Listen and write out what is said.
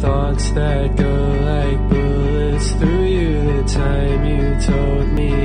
thoughts that go like bullets through you. The time you told me